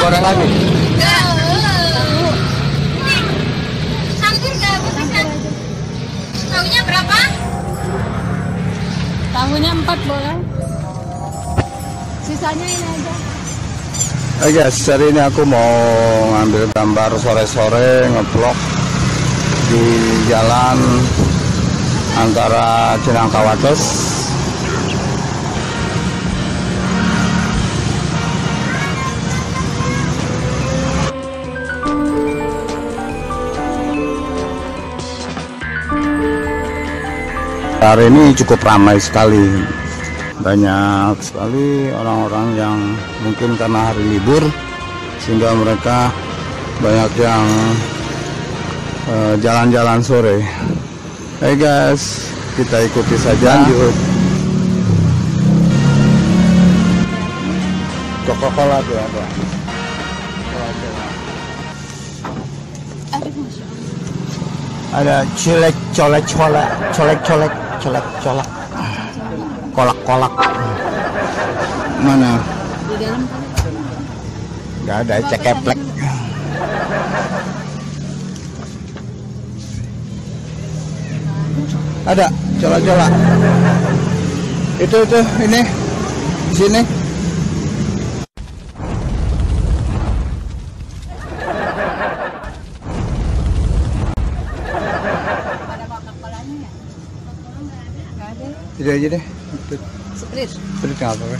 goreng lagi? Enggak. Campur enggak bukan? Tahunya berapa? Tahunya 4 boleh. Sisanya ini aja. Oke guys, hari ini aku mau ngambil gambar sore-sore ngevlog di jalan antara Cinangka Wates hari ini cukup ramai sekali, banyak sekali orang-orang yang mungkin karena hari libur sehingga mereka banyak yang jalan-jalan sore. Hey guys, kita ikuti saja. Lanjut. Coca-Cola tuh ada. Ada colek, kolak. Mana? Di dalam kan? Nggak ada, cekeplek. Ada cola. Itu ini di sini. Tidak aja deh. Sprit. Sprit nggak apa-apa.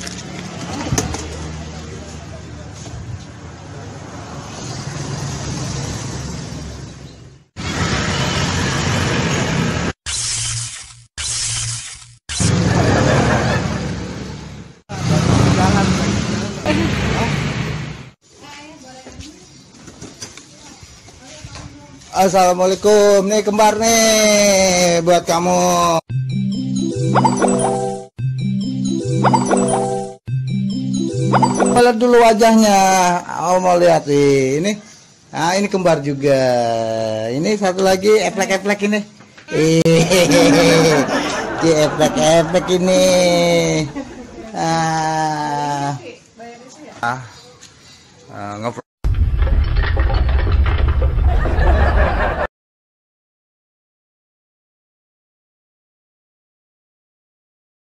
Assalamualaikum, nih kembar nih buat kamu. Lihat dulu wajahnya. Oh, mau lihat ini. Nah, ini kembar juga. Ini satu lagi efek-efek ini. Di efek-efek ini.